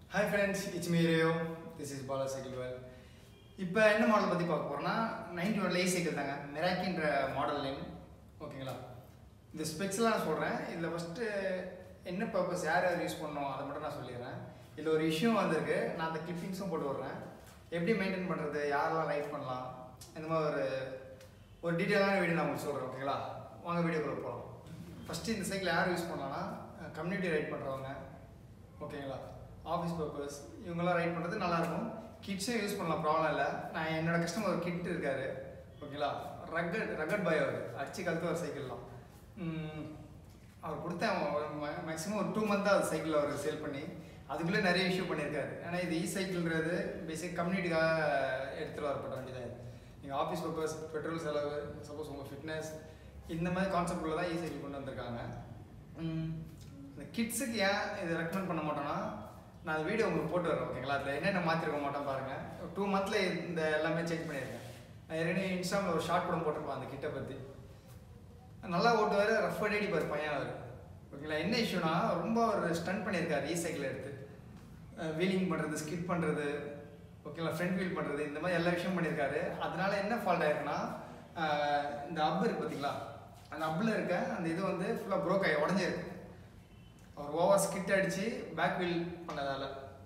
Hi friends, it's me Rio. This is Balaji. இப்போ என்ன model பற்றி பார்க்க போகிறோன்னா 91 E சைக்கிள் தாங்க. மெராக்கின்ற மாடல் நேம். ஓகேங்களா, இந்த ஸ்பெக்ஸ்லாம் நான் சொல்கிறேன். இதில் ஃபஸ்ட்டு என்ன பர்பஸ், யார் யார் யூஸ் பண்ணோம் அதை மட்டும் நான் சொல்லிடுறேன். இதில் ஒரு இஷ்யூ வந்திருக்கு, நான் அந்த கிளிப்பிங்ஸும் போட்டு விட்றேன். எப்படி மெயின்டைன் பண்ணுறது, யாரெல்லாம் ரைட் பண்ணலாம், இந்த மாதிரி ஒரு டீட்டெயிலான வீடியோ நான் உங்களுக்கு சொல்கிறேன். ஓகேங்களா, வாங்க வீடியோக்குள்ளே போகலாம். ஃபஸ்ட்டு இந்த சைக்கிள் யார் யூஸ் பண்ணலான்னா கம்யூனிட்டி ரைட் பண்ணுறவங்க, ஓகேங்களா, ஆஃபீஸ் பர்பஸ், இவங்கெல்லாம் ரைட் பண்ணுறது நல்லாயிருக்கும். கிட்ஸும் யூஸ் பண்ணலாம், ப்ராப்ளம் இல்லை. நான் என்னோடய கஸ்டமர் ஒரு கிட் இருக்கார், ஓகேங்களா, ரகட் பாய், அவர் அடிச்சு கழுத்து ஒரு சைக்கிள்லாம் அவர் கொடுத்தேன். மேக்ஸிமம் ஒரு 2 மந்த் தான் அது சைக்கிள் அவர் சேல் பண்ணி அதுக்குள்ளே நிறைய இஷ்யூ பண்ணியிருக்காரு. ஏன்னா இது சைக்கிள்ன்றது பேசிக் கம்யூனிட்டிக்காக எடுத்துகிட்டு வரப்பட்ட வேண்டியதாக இருக்குது. நீங்கள் ஆஃபீஸ் பர்பஸ், பெட்ரோல் செலவு, சப்போஸ் உங்கள் ஃபிட்னஸ், இந்த மாதிரி கான்செப்டில் தான் சைக்கிள் கொண்டு வந்திருக்காங்க. இந்த கிட்ஸுக்கு ஏன் இதை ரெக்கமெண்ட் பண்ண மாட்டோன்னா, நான் அந்த வீடியோ உங்களுக்கு போட்டு வரேன். ஓகேங்களா, அதில் என்னென்ன மாற்றிருக்க மாட்டோம் பாருங்கள். 2 மந்த்தில் இந்த எல்லாமே சேஞ்ச் பண்ணியிருக்கேன். நான் ஏற்கனவே இன்ஸ்டாவில் ஒரு ஷார்ட் கூட போட்டிருப்பேன் அந்த கிட்டை பற்றி. நல்லா ஓட்டுவார், ரஃப் அடிப்பார் பையன் அவர். ஓகேங்களா, என்ன இஷ்யூனா ரொம்ப ஒரு ஸ்டன் பண்ணியிருக்காரு சைக்கிள் எடுத்து. வீலிங் பண்ணுறது, ஸ்கிட் பண்ணுறது, ஓகேங்களா, ஃப்ரண்ட் வீல் பண்ணுறது, இந்த மாதிரி எல்லா விஷயம் பண்ணியிருக்காரு. அதனால என்ன ஃபால்ட் ஆயிருக்குன்னா, இந்த அப்பு இருக்குது பார்த்தீங்களா, அந்த அப்பில் இருக்க அந்த இது வந்து ஃபுல்லாக ப்ரோக் ஆகி உடஞ்சிருக்கு. அவர் ஓவர் ஸ்கிட் அடித்து பேக் வீல் பண்ணதால்.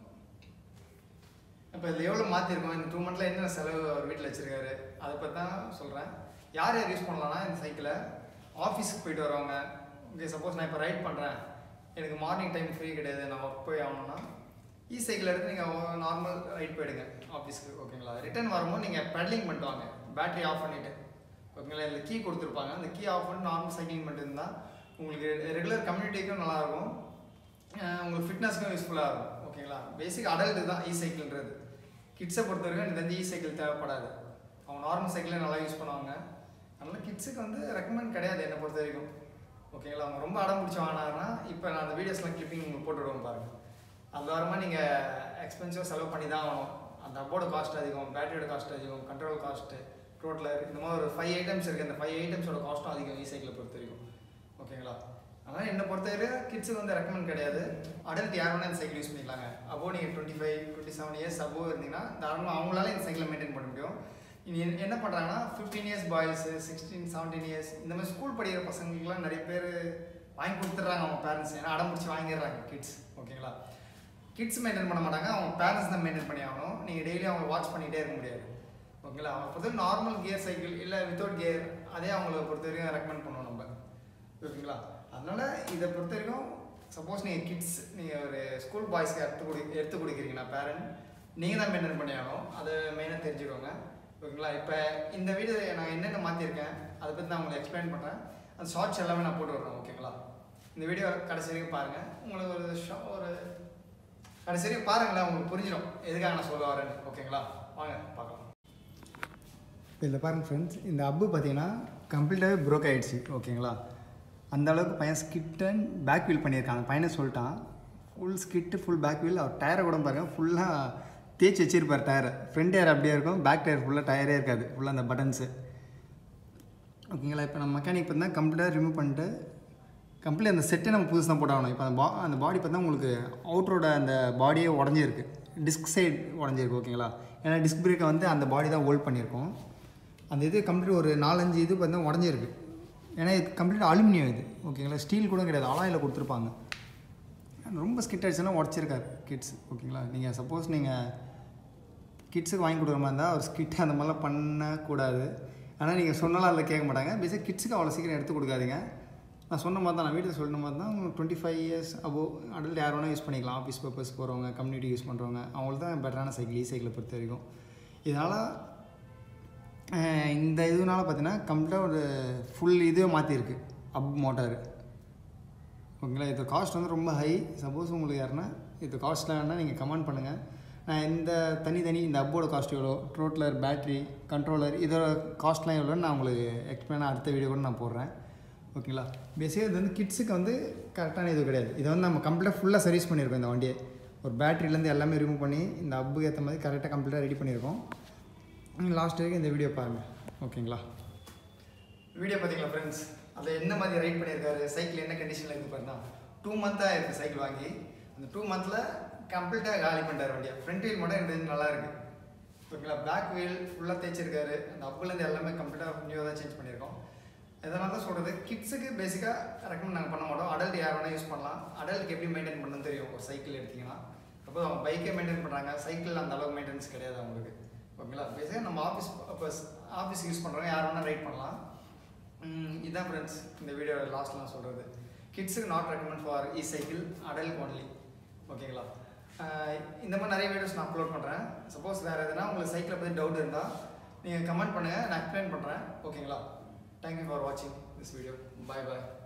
இப்போ இதில் எவ்வளோ மாற்றிருக்கோம், இந்த 2 மந்த்தில் என்னென்ன செலவு அவர் வீட்டில் வச்சுருக்காரு, அதை பற்றி தான் சொல்கிறேன். யார் யார் யூஸ் பண்ணலான்னா, இந்த சைக்கிளை ஆஃபீஸுக்கு போயிட்டு வரவங்க. ஓகே, சப்போஸ் நான் இப்போ ரைட் பண்ணுறேன், எனக்கு மார்னிங் டைம் ஃப்ரீ கிடையாது, நான் ஒர்க் போய் ஆகணும்னா சைக்கிள் எடுத்து நீங்கள் நார்மல் ரைட் போயிடுங்க ஆஃபீஸுக்கு. ஓகேங்களா, ரிட்டர்ன் வரும்போது நீங்கள் பெடலிங் பண்ணிட்டு வாங்க, பேட்டரி ஆஃப் பண்ணிவிட்டு. ஓகேங்களா, இதில் கீ கொடுத்துருப்பாங்க, அந்த கீ ஆஃப் பண்ணி நார்மல் சைக்கிளிங் பண்ணிட்டு இருந்தால் உங்களுக்கு ரெகுலர் கம்யூனிட்டிக்கும் நல்லாயிருக்கும், உங்களுக்கு ஃபிட்னஸ்க்கும் யூஸ்ஃபுல்லாக இருக்கும். ஓகேங்களா, பேசிக் அடல்ட்டு தான் சைக்கிள்ன்றது. கிட்ஸை பொறுத்த வரைக்கும் இந்த வந்து சைக்கிள் தேவைப்படாது, அவங்க நார்மல் சைக்கிளே நல்லா யூஸ் பண்ணுவாங்க. அதனால் கிட்ஸுக்கு வந்து ரெக்கமெண்ட் கிடையாது என்னை பொறுத்த வரைக்கும். ஓகேங்களா, அவங்க ரொம்ப அடம் பிடிச்சி வாங்கினாருன்னா, இப்போ நான் அந்த வீடியோஸ்லாம் கிளிப்பிங் உங்களுக்கு போட்டுவிடுவோம் பாருங்கள். அது வாரமாக நீங்கள் எக்ஸ்பென்சிவாக செலவு பண்ணி தான் ஆகணும். அந்த அப்போட காஸ்ட் அதிகம், பேட்டரியோட காஸ்ட் அதிகம், கண்ட்ரோல் காஸ்ட்டு, டோட்டலர், இந்த மாதிரி ஒரு 5 ஐட்டம்ஸ் இருக்குது. அந்த 5 ஐட்டம்ஸோட காஸ்ட்டும் அதிகம் சைக்கிளை பொறுத்த வரைக்கும். ஓகேங்களா, அதனால் என்னை பொறுத்தவரை கிட்ஸுக்கு வந்து ரெக்கமெண்ட் கிடையாது. அடல்ட் யார் வேணால் இந்த சைக்கிள் யூஸ் பண்ணிக்கலாங்க. அப்போ நீங்கள் 25, 27 இயர்ஸ் அப்போ இருந்தீங்கன்னா தாராளமாக அவங்களால இந்த சைக்கிளை மெயின்டைன் பண்ண முடியும். இனி என்ன பண்ணுறாங்கன்னா 15 இயர்ஸ் பாய்ஸு, 16, 17 இயர்ஸ் இந்த மாதிரி ஸ்கூல் படிக்கிற பசங்களுக்குலாம் நிறைய பேர் வாங்கி கொடுத்துட்றாங்க அவங்க பேரண்ட்ஸ். ஏன்னா அடம் பிடிச்சி வாங்கிடுறாங்க கிட்ஸ். ஓகேங்களா, கிட்ஸ் மெயின்டைன் பண்ண மாட்டாங்க, அவங்க பேரண்ட்ஸ் தான் மெயின்டைன் பண்ணி ஆகணும். நீங்கள் டெய்லி அவங்க வாட்ச் பண்ணிகிட்டே இருக்க முடியாது. ஓகேங்களா, அவங்க பொறுத்தவரை நார்மல் கியர் சைக்கிள் இல்லை வித்தவுட் கியர், அதே அவங்கள பொறுத்த வரைக்கும் ரெக்கமெண்ட் பண்ணுவோம் நம்ம. ஓகேங்களா, அதனால் இதை பொறுத்த வரைக்கும் சப்போஸ் நீங்கள் கிட்ஸ், நீங்கள் ஒரு ஸ்கூல் பாய்ஸ்க்கு எடுத்து கொடுக்குறீங்கன்னா பேரண்ட், நீங்கள் தான் மெயின்டைன் பண்ணி ஆகணும். அதை மெயினாக தெரிஞ்சுக்கோங்க. ஓகேங்களா, இப்போ இந்த வீடியோ நான் என்னென்ன மாற்றிருக்கேன் அதை பற்றி நான் உங்களுக்கு எக்ஸ்பிளைன் பண்ணுறேன். அந்த ஷார்ட்ஸ் எல்லாமே நான் போட்டு விட்றேன். ஓகேங்களா, இந்த வீடியோ கடைசி வரைக்கும் பாருங்கள். உங்களுக்கு ஒரு கடைசி வரைக்கும் பாருங்களேன், உங்களுக்கு புரிஞ்சிடும் எதுக்காக நான் சொல்ல வரேன்னு. ஓகேங்களா, வாங்க பார்க்கலாம். இதில் பாருங்கள் ஃப்ரெண்ட்ஸ், இந்த அப்பு பார்த்தீங்கன்னா கம்ப்ளீட்டாகவே ப்ரோக் ஆகிடுச்சு. ஓகேங்களா, அந்த அளவுக்கு பையன் ஸ்கிட் அண்ட் பேக் வீல் பண்ணியிருக்காங்க. பையனை சொல்லிட்டான் full skid, full back wheel. அவர் டயரை கூட பாருங்கள் ஃபுல்லாக தேய்ச்சி வச்சிருப்பார். டயரை ஃப்ரண்ட் டயர் அப்படியே இருக்கும், பேக் டயர் ஃபுல்லாக டயரே இருக்காது, ஃபுல்லாக அந்த பட்டன்ஸு. ஓகேங்களா, இப்போ நம்ம மெக்கானிக் பார்த்தா கம்ப்ளீட்டாக ரிமூவ் பண்ணிட்டு கம்ப்ளீட் அந்த செட்டை நம்ம புதுசு தான் போட்டாகணும். இப்போ அந்த பாடி பார்த்தா உங்களுக்கு அவுட்டரோட அந்த பாடியே உடஞ்சிருக்கு, டிஸ்க் சைடு உடஞ்சிருக்கு. ஓகேங்களா, ஏன்னா டிஸ்க் பிரேக்கை வந்து அந்த பாடி தான் ஹோல்ட் பண்ணியிருக்கோம். அந்த இது கம்ப்ளீட் ஒரு 4-5 இது பார்த்தா உடஞ்சிருக்கு. ஏன்னா இது கம்ப்ளீட் அலுமினியம் இது. ஓகேங்களா, ஸ்டீல் கூட கிடையாது, அலாயில் கொடுத்துருப்பாங்க. ரொம்ப ஸ்கிட் ஆகிடுச்சுன்னா உடச்சிருக்காரு கிட்ஸ். ஓகேங்களா, நீங்கள் சப்போஸ் நீங்கள் கிட்ஸுக்கு வாங்கி கொடுக்குற மாதிரி இருந்தால் அவர் ஸ்கிட் அந்த மாதிரிலாம் பண்ணக்கூடாது. ஆனால் நீங்கள் சொன்னாலும் அதில் கேட்க மாட்டாங்க. பேசிக் கிட்ஸுக்கு அவ்வளோ சீக்கிரம் எடுத்து கொடுக்காதீங்க. நான் சொன்ன மாதிரி தான், நான் வீட்டில் சொன்ன மாதிரி தான். 25 இயர்ஸ் அபோவ் அடல்ட் யார் வேணால் யூஸ் பண்ணிக்கலாம். ஆஃபீஸ் பர்பஸ் போகிறவங்க, கம்யூனிட்டி யூஸ் பண்ணுறவங்க, அவங்களுக்கு தான் பெட்டரான சைக்கிள் சைக்கிளை பொறுத்த வரைக்கும். இதனால் இந்த இதனால பார்த்தீங்கன்னா கம்ப்ளீட்டாக ஒரு ஃபுல் இதுவே மாற்றிருக்கு அப் மோட்டார். ஓகேங்களா, இது காஸ்ட் வந்து ரொம்ப ஹை. சப்போஸ் உங்களுக்கு யாருன்னா இது காஸ்ட்லாம் வேணால் நீங்கள் கமெண்ட் பண்ணுங்கள். நான் இந்த தனி இந்த அப்போட காஸ்ட் எவ்வளோ, டோட்டலர், பேட்ரி, கண்ட்ரோலர், இதோட காஸ்ட்லாம் எவ்வளோன்னு நான் உங்களுக்கு எக்ஸ்பிளைனாக அடுத்த வீடியோ கூட நான் போடுறேன். ஓகேங்களா, பேசிக்காக இது வந்து கிட்ஸுக்கு வந்து கரெக்டான இது கிடையாது. இதை வந்து நம்ம கம்ப்ளீட்டாக ஃபுல்லாக சர்வீஸ் பண்ணியிருக்கோம். இந்த வண்டியை ஒரு பேட்டரியிலேருந்து எல்லாமே ரிமூவ் பண்ணி இந்த அப்புக்கு ஏற்ற மாதிரி கரெக்டாக கம்ப்ளீட்டாக ரெடி பண்ணியிருக்கோம். லாஸ்ட் வரைக்கும் இந்த வீடியோ பாருங்கள். ஓகேங்களா, வீடியோ பார்த்தீங்களா ஃப்ரெண்ட்ஸ், அதில் என்ன மாதிரி ரைட் பண்ணியிருக்காரு, சைக்கிள் என்ன கண்டிஷனில் இருக்குது பாருன்னா 2 மந்த்தாக இருக்குது சைக்கிள் வாங்கி. அந்த 2 மந்த்தில் கம்ப்ளீட்டாக காலி பண்ணிட்டார் வண்டியை. ஃப்ரண்ட் வீல் மட்டும் எனக்கு நல்லா இருக்குது. ஓகேங்களா, பேக் வீல் ஃபுல்லாக தேய்ச்சிருக்காரு. அந்த அப்புலேருந்து எல்லாமே கம்ப்ளீட்டாக நியூவாக தான் சேஞ்ச் பண்ணியிருக்கோம். இதனால தான் சொல்கிறது, கிட்ஸுக்கு பேசிக்காக ரெக்கமெண்ட் நாங்கள் பண்ண மாட்டோம். அடல்ட் யார் வேணால் யூஸ் பண்ணலாம். அடல்ட்டுக்கு எப்படி மெயின்டைன் பண்ணணும்னு தெரியும். ஒரு சைக்கிள் எடுத்திங்கன்னா சப்போஸ் அவங்க பைக்கே மெயின்டைன் பண்ணுறாங்க, சைக்கிள் அந்த அளவுக்கு மெயின்டெனன்ஸ் கிடையாது அவங்களுக்கு. ஓகேங்களா, பேசிக்காக நம்ம ஆஃபீஸ் யூஸ் பண்ணுறோம், யார் வேணால் ரைட் பண்ணலாம். இதுதான் ஃப்ரெண்ட்ஸ் இந்த வீடியோ லாஸ்ட்லாம் சொல்கிறது. கிட்ஸுக்கு not recommend for E cycle, adult only. ஓகேங்களா, இந்த மாதிரி நிறைய வீடியோஸ் நான் அப்லோட் பண்ணுறேன். சப்போஸ் வேறு எதுனா உங்களுக்கு சைக்கிளை பற்றி டவுட் இருந்தால் நீங்கள் கமெண்ட் பண்ணுங்கள், நான் எக்ஸ்பிளைன் பண்ணுறேன். ஓகேங்களா, தேங்க்யூ ஃபார் வாட்சிங் திஸ் வீடியோ. Bye bye.